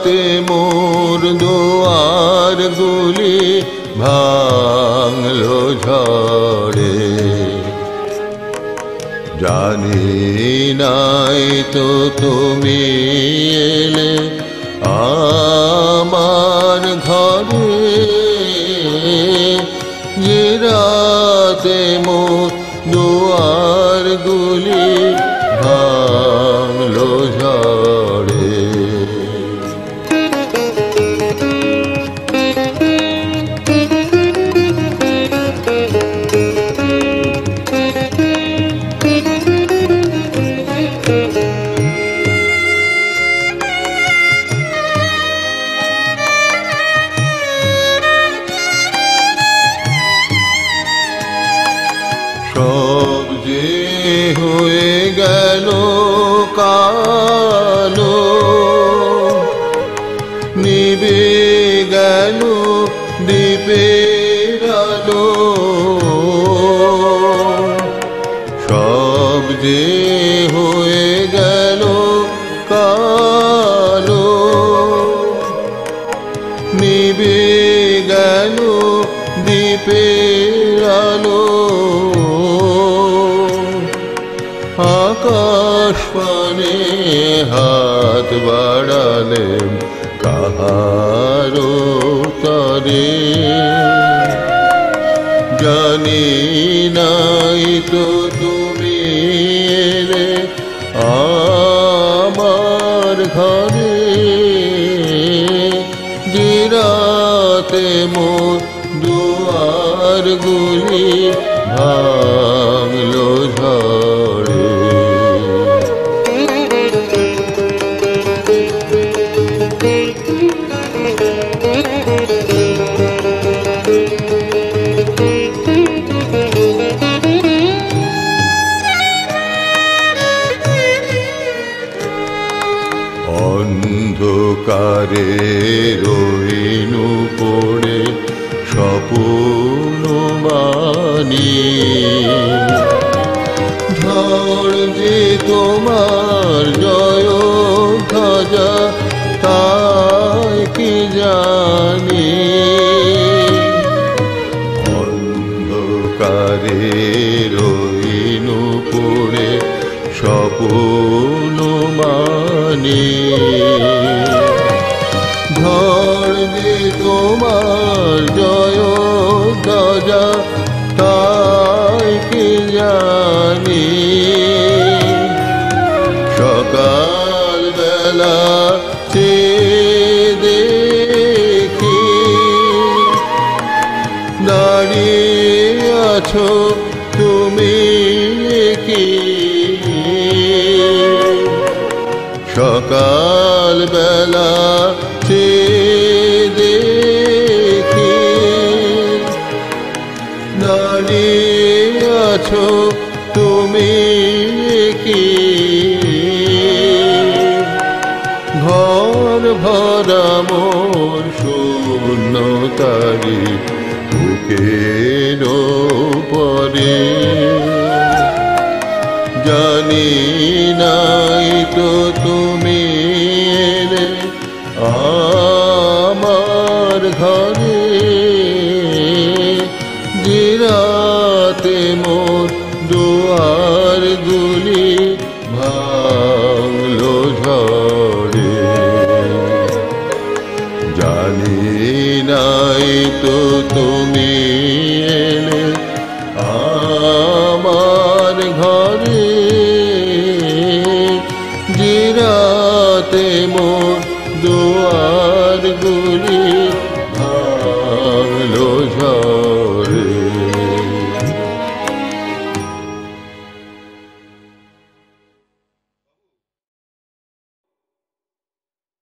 জিরাতে মোর দুয়ার গুলি ভাঙলো ঝড়ে। জানি নাই তো তুমি এলে আমার ঘরে, জিরাতে মোর দুয়ার গুলি ভাঙলো ঝড়ে। সব যে হয়ে গেল কালো, নিবে গেল দ্বীপের আলো। সব যে হয়ে গেল কালো, নিবে গেল দ্বীপের আলো। আকাশ পানে হাত বাড়ালে কাহারো তরে, জানি নাই তো তুমি এলে আমার ঘরে, জিরাতে মোর দুয়ার গুলি ভাঙলো ঝড়ে। অন্ধকারে রইনু পড়ে স্বপ্ন বাণী, ঝড় যে তোমার জয় ধ্বজা তাই কি জানি। অন্ধকারে রইনু পড়ে স্বপ্ন বাণী, ঝড় যে তোমার জয় ধ্বজা তাই কি জানি। সকাল বেলা চেয়ে দেখি দাঁড়িয়ে আছো তুমি কি। সকাল বেলা চেয়ে দেখি দাঁড়িয়ে আছো তুমি কি। ঘর ভরা মোর শূন্যতারি বুকের পরে, জানি নাই তো তুমি এলে আমার ঘরে, জিরাতে মোর